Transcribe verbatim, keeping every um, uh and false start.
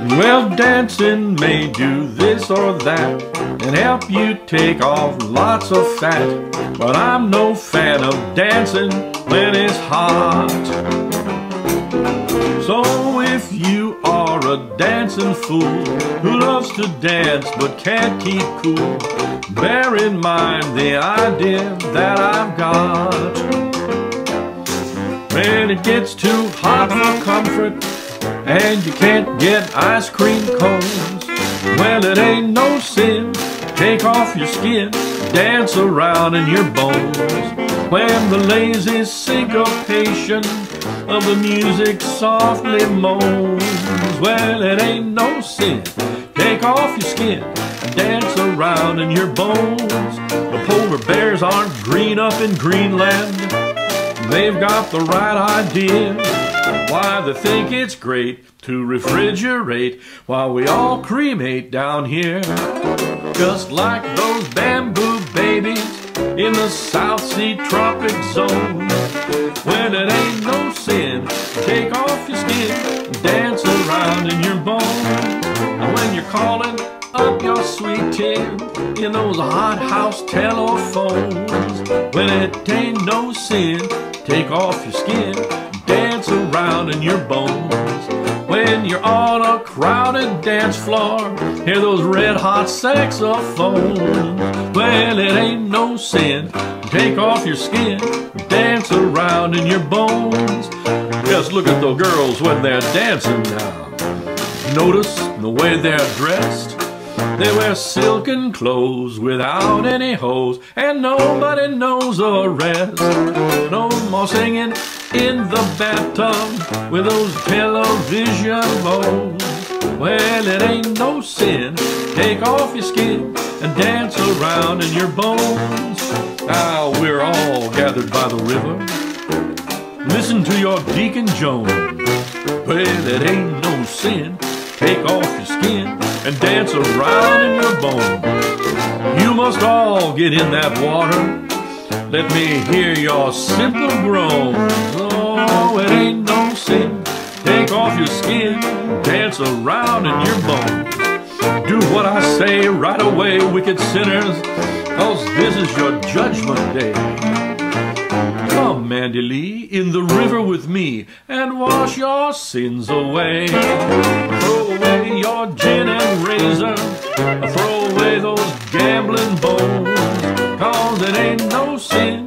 Well, dancing may do this or that and help you take off lots of fat, but I'm no fan of dancing when it's hot. So if you are a dancing fool who loves to dance but can't keep cool, bear in mind the idea that I've got. When it gets too hot for comfort and you can't get ice cream cones, well, it ain't no sin. Take off your skin, dance around in your bones. When the lazy syncopation of the music softly moans, well, it ain't no sin. Take off your skin, dance around in your bones. The polar bears aren't green up in Greenland. They've got the right idea. Why, they think it's great to refrigerate while we all cremate down here. Just like those bamboo babies in the South Sea tropic zone. When it ain't no sin, take off your skin, dance around in your bones. And when you're calling up your sweet tin in those hot house telephones, when it ain't no sin, take off your skin, dance around in your bones. When you're on a crowded dance floor, hear those red hot saxophones. Well, it ain't no sin, take off your skin, dance around in your bones. Just look at the girls when they're dancing now. Notice the way they're dressed. They wear silken clothes without any hose, and nobody knows the rest. No more singing in the bathtub with those television bows. Well, it ain't no sin. Take off your skin and dance around in your bones. Now we're all gathered by the river. Listen to your Deacon Jones. Well, it ain't no sin. Take off your skin and dance around in your bones. You must all get in that water. Let me hear your simple groans. Oh, it ain't no sin. Take off your skin, dance around in your bones. Do what I say right away, wicked sinners, 'cause this is your judgment day. Come, Mandy Lee, in the river with me and wash your sins away. Throw away your gin and razor, throw away those gambling bones, 'cause it ain't no sin.